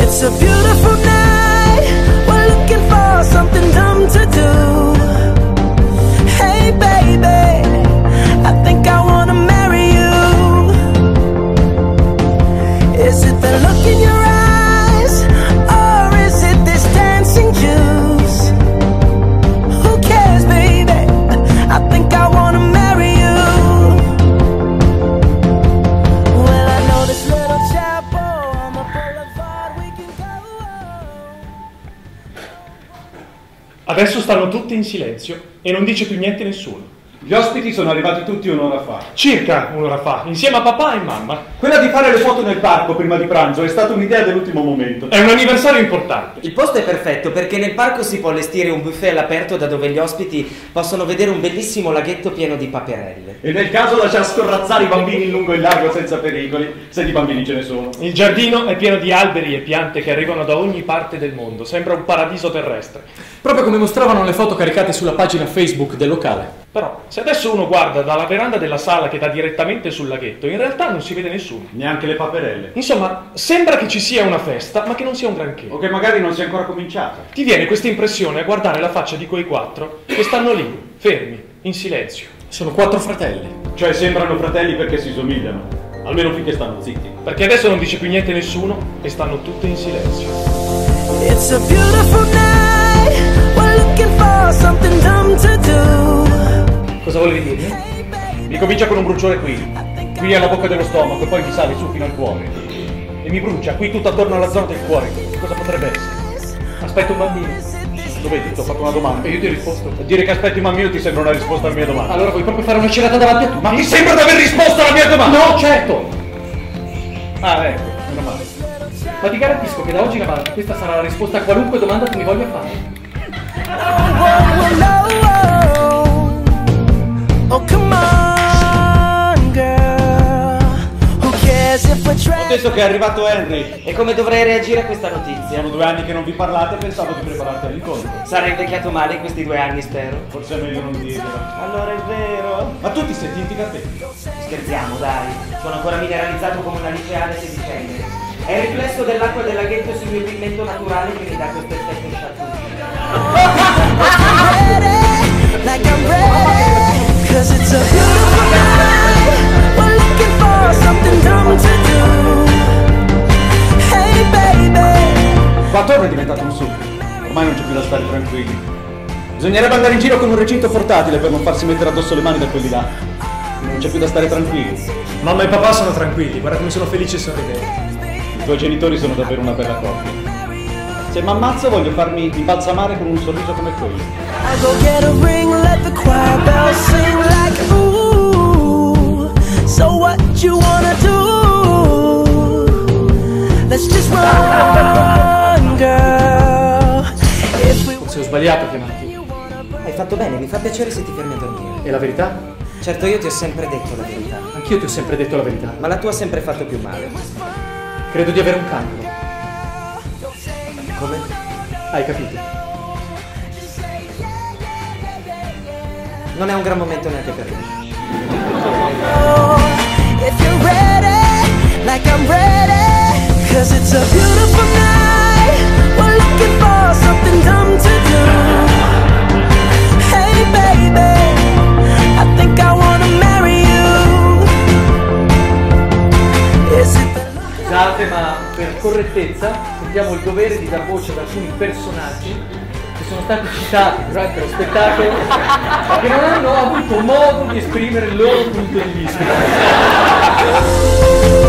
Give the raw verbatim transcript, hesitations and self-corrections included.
It's a beautiful night, we're looking for something dumb to do. Hey baby, I think I wanna marry you. Is it the look in your eyes, or is it this dancing juice? Who cares baby, I think I wanna marry you. Well I know this little chapel on the boulevard we can go. Adesso stanno tutti in silenzio e non dice più niente nessuno. Gli ospiti sono arrivati tutti un'ora fa. Circa un'ora fa, insieme a papà e mamma. Quella di fare le foto nel parco prima di pranzo è stata un'idea dell'ultimo momento. È un anniversario importante. Il posto è perfetto perché nel parco si può allestire un buffet all'aperto da dove gli ospiti possono vedere un bellissimo laghetto pieno di paperelle. E nel caso lasciare scorrazzare i bambini in lungo e in largo senza pericoli, se di bambini ce ne sono. Il giardino è pieno di alberi e piante che arrivano da ogni parte del mondo. Sembra un paradiso terrestre. Proprio come mostravano le foto caricate sulla pagina Facebook del locale. Però, se adesso uno guarda dalla veranda della sala che dà direttamente sul laghetto, in realtà non si vede nessuno. Neanche le paperelle. Insomma, sembra che ci sia una festa, ma che non sia un granché. O che magari non sia ancora cominciata. Ti viene questa impressione a guardare la faccia di quei quattro che stanno lì, fermi, in silenzio. Sono quattro fratelli. Cioè sembrano fratelli perché si somigliano. Almeno finché stanno zitti. Perché adesso non dice più niente nessuno e stanno tutti in silenzio. It's a beautiful night, we're looking for something dumb to do. Cosa volevi dirmi? Mi comincia con un bruciore qui, qui alla bocca dello stomaco e poi mi sale su fino al cuore. E mi brucia qui tutto attorno alla zona del cuore. Cosa potrebbe essere? Aspetto un bambino. Lo vedi, ti ho fatto una domanda e io ti ho risposto. Dire che aspetti un bambino ti sembra una risposta alla mia domanda. Allora vuoi proprio fare una cerata davanti a tutti? Ma mi sembra di aver risposto alla mia domanda! No, certo! Ah, ecco, meno male. Ma ti garantisco che da oggi in avanti questa sarà la risposta a qualunque domanda tu mi voglia fare. Oh come on girl, who cares if we're Ho detto che è arrivato Henry. E come dovrei reagire a questa notizia? Sono due anni che non vi parlate e pensavo di prepararti all'incontro. Sarà invecchiato male in questi due anni, spero. Forse è meglio non dirlo. Allora è vero. Ma tu ti senti in capelli? Scherziamo, dai. Sono ancora mineralizzato come una liceale sedicenne. È il riflesso dell'acqua del laghetto sul mio pigmento naturale che mi dà questo effetto sciattuccio. like I'm ready, cause it's a beautiful night, we're looking for something dumb to do. Hey baby. Qua attorno è diventato un sub. Ormai non c'è più da stare tranquilli. Bisognerebbe andare in giro con un recinto portatile per non farsi mettere addosso le mani da quelli là. Non c'è più da stare tranquilli. Mamma e papà sono tranquilli, guarda come sono felici e sorridenti. I tuoi genitori sono davvero una bella coppia. Se mi ammazzo voglio farmi imbalsamare con un sorriso come quello. I go get a ring, let the choir bells sing like ooh. So what you wanna do? Let's just run, girl. If we Forse ho sbagliato a chiamarti. Hai fatto bene, mi fa piacere se ti fermi a dormire. E la verità? Certo, io ti ho sempre detto la verità. Anch'io ti ho sempre detto la verità. Ma la tua ha sempre fatto più male. Credo di avere un cancro. Come? Hai capito? Non è un gran momento neanche per me. if you're ready, like I'm ready, cause it's a beautiful night, we're looking for something dumb to do. Hey baby, I think I wanna marry you. Is it the Scusate, ma per correttezza sentiamo il dovere di dar voce ad alcuni personaggi che sono stati citati durante lo spettacolo ma che non hanno avuto modo di esprimere il loro punto di vista.